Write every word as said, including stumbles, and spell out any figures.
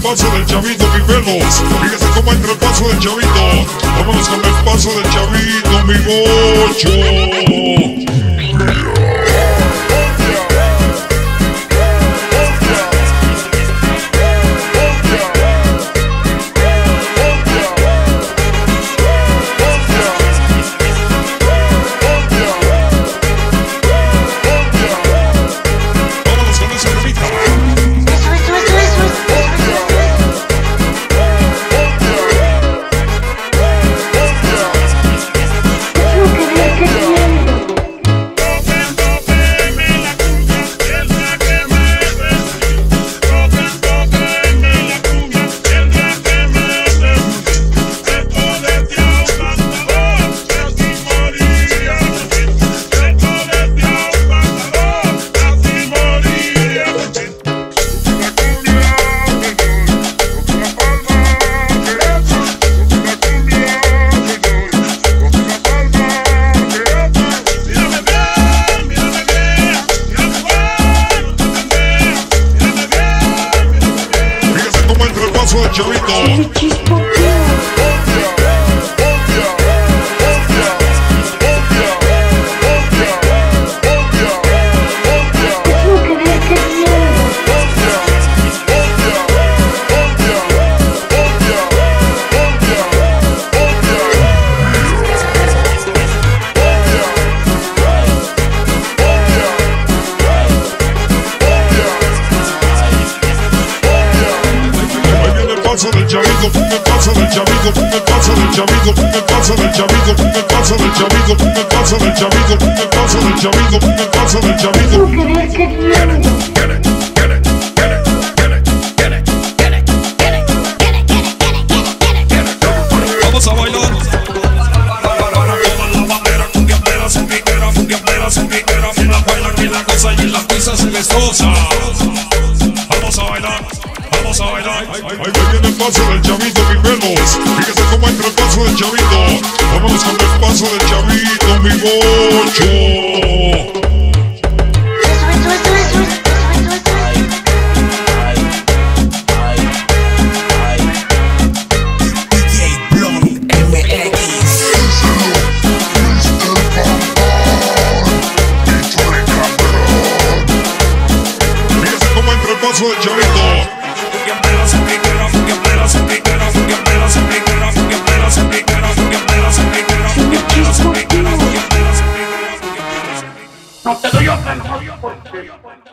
paso del chavito, mi pelos. Fíjese cómo entra el paso del chavito. Vámonos con el paso del chavito, mi bocho. Chavito. Del chavito, me pasa del chavito, me pasa del chavito, me pasa del chavito, me pasa del chavito, me pasa del chavito, me pasa del chavito, me pasa del chavito. Vamos a bailar para toda la bandera, cumbia plena, sonquitera, cumbia plena, sonquitera, que la baila, que la cosa y en las pistas se destroza. Vamos a bailar. Vamos a bailar. Ahí viene el paso del chavito, mi pelos. Fíjese cómo entra el paso del chavito. Vámonos con el paso del chavito, mi bocho. Fíjese cómo entra el paso del chavito. No te doy otra, no, porque